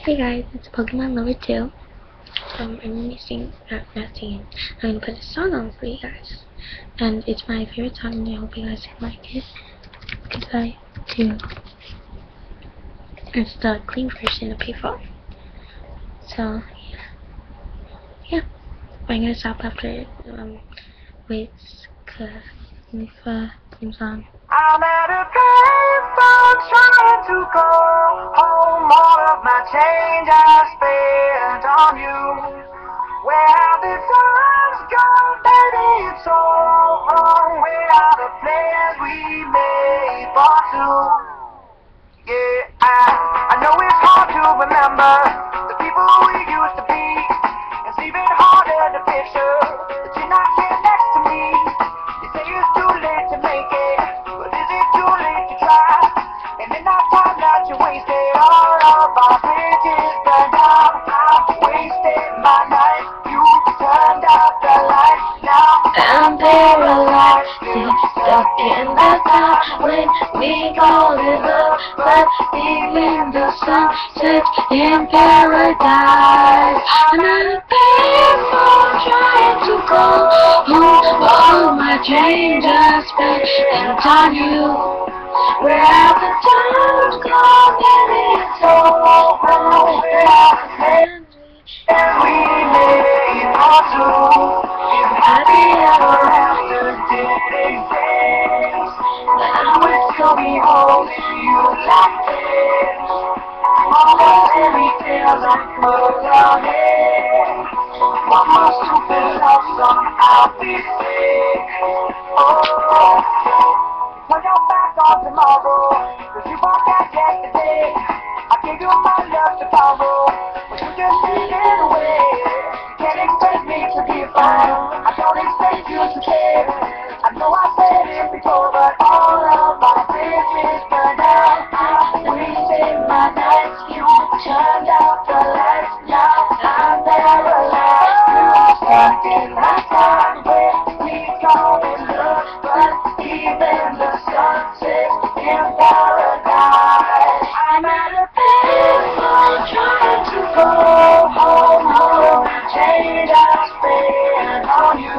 Hey guys, it's Pokemon Lover 2. I'm gonna sing, not singing, I'm gonna put a song on for you guys. And it's my favorite song and I hope you guys can like it. Because I do. It's the clean version of Payphone. So, yeah. I'm gonna stop after, waits, comes on. I'm at a payphone trying to call home. All of my change I spent on you. Where have the times gone, baby? It's so wrong. Where are the plans we made for two? Yeah, I know it's hard to remember the people we used to be. It's even harder to picture that you're not here next to me. You say it's too late to make it, but is it too late to try? And in that time that you wasted, all of our bridges burned out. I've wasted my night. You turned out the lights. Now I'm paralyzed, stuck in the time when we called it love, but even the sun sets in paradise. I'm at a payphone trying to call home. All my change I spent on you. Where have the times gone, baby? It's so wrong. Where have the plans we made for two? If happy ever after did exist, then I would still be holding you like this. All the fairy tales I could have had. One more stupid love song, I'll be sick. Oh, turn your back on tomorrow, 'cause you forgot yesterday. I gave you my love to borrow, but you just threw it away. You can't expect me to be fine. I don't expect you to care. I know I said it before, but all of my bridges burned out. I wasted my nights. You turned out the lights. Now I'm paralyzed. You're stuck in my time where we call it love, but even the sun sets in paradise. I'm at a payphone trying to go home. All of the change I spent on you.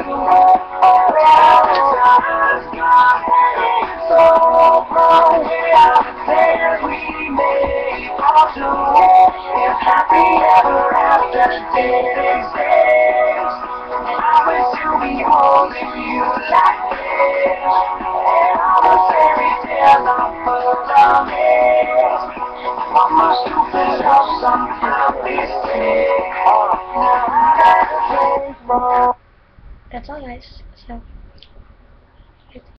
Where are the times gone? It's so wrong. Where are the plans we made for two? If happy ever after did exist, I wish to be holding you like this. And all the fairy tales are full of it. One more stupid love song, I'll be sick. Now I gotta pay for. That's all guys, so